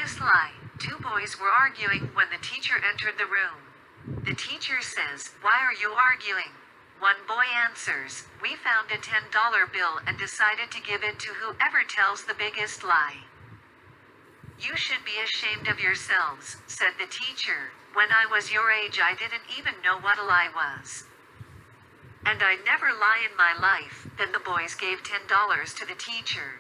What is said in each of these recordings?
biggest lie. Two boys were arguing when the teacher entered the room. The teacher says, "Why are you arguing?" One boy answers, "We found a $10 bill and decided to give it to whoever tells the biggest lie." "You should be ashamed of yourselves," said the teacher. "When I was your age I didn't even know what a lie was. And I never lie in my life." Then the boys gave $10 to the teacher.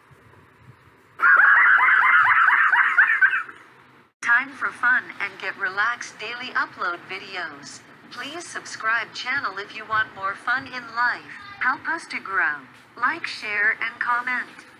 Time for fun and get relaxed daily upload videos. Please subscribe channel if you want more fun in life. Help us to grow. Like, share and comment.